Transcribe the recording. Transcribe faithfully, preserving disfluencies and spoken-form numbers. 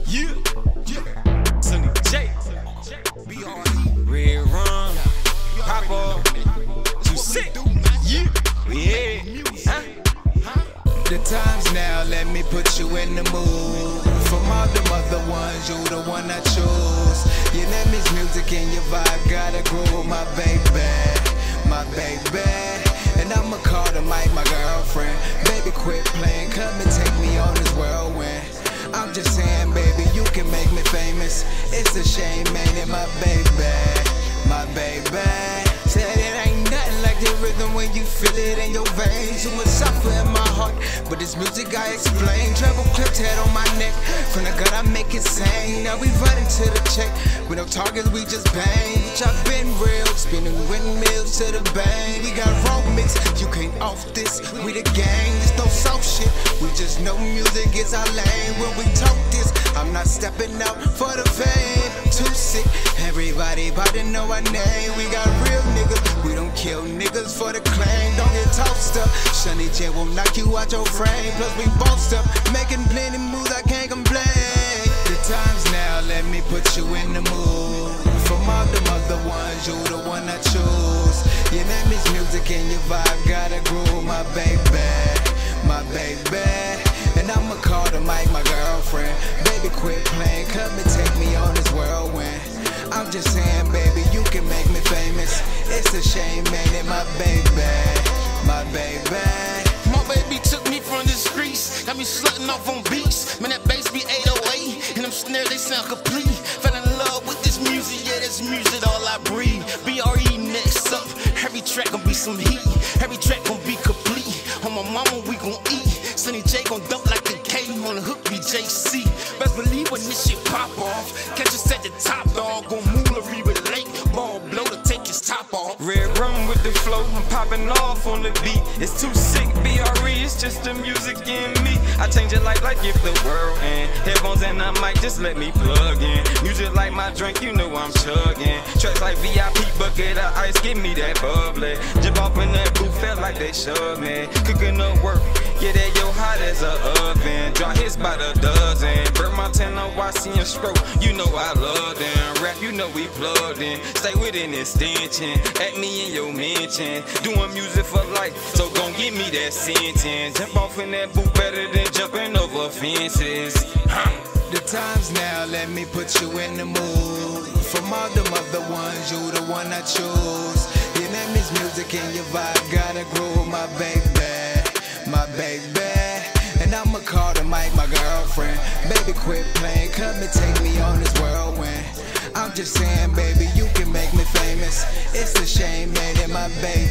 Yeah, yeah. Sonny J, B R E, Red Rum, Papa, Too Sick. Yeah, yeah. Huh? The time's now, let me put you in the mood. From all them other ones, you the one I choose. Your name is music and your vibe gotta groove, my baby, my baby. And I'ma call the mic my girlfriend. Baby, quit playing, come and take me on this whirlwind. I'm just saying, baby, you can make me famous. It's a shame, man, and my baby, my baby. Said it ain't nothing like the rhythm when you feel it in your veins. Too much suffer in my heart, but this music I explain. Treble clipped head on my neck, from the gut I make it sing. Now we running to the check, with no targets we just bang. Bitch, I've been real, spinning windmills to the bang. We got raw mix, you can't off this, we the gang. There's no soft shit, we just know music is our lane. When we talk this, I'm not stepping out for the fame. Too sick, everybody about to know our name. We got real niggas, we don't kill niggas for the claim. Don't get tossed up, Sonny J will knock you out your frame. Plus we boast up, making plenty moves, I can't complain. The time's now, let me put you in the mood. From all them other ones, you the one I choose. Your name is music and your vibe gotta groove, my baby, my baby. And I'ma call the mic my girlfriend. Baby, quit playing, come and take me on this whirlwind. I'm just saying, baby, you can make me famous. It's a shame, man, and my baby, my baby. My baby took me from the streets, got me slutting off on beats. Man, that bass be eight oh eight, and them snares, they sound complete. Fell in love with this music, yeah, this music all I breathe. B R E next up, every track gon' be some heat. Every track gon' be complete. On my mama, we gon' eat. Sonny J gon' dump like a K on the hook, B J C. Best believe when this shit pop off, catch us at the top, dog. Gon' moolery with Lake, ball blow to take his top off. Red Rum with the flow, I'm popping off on the beat. It's too sick, B R E, it's just the music in me. I change it like like if the world end. Headphones and a mic, just let me plug in. Music like my drink, you know I'm chugging. Tracks like V I P, bucket of ice, give me that bubbly. Jump off in that booth, felt like they shove me. Cooking up work, yeah, that yo hot as a oven. Draw hits by the dozen. Burn Montana, Y C and stroke, you know I love them. Rap, you know we plugged in. Stay with an extension, at me in your mention. Doing music for life, so gon' give me that sentence. Jump off in that booth better than jumping over fences. Huh. The time's now, let me put you in the mood. From all them other ones, you the one I choose. Your name is music and your vibe gotta groove, my baby, my baby. And I'ma call the mic my girlfriend. Baby, quit playing, come and take me on this whirlwind. I'm just saying, baby, you can make me famous. It's a shame, man, and my baby.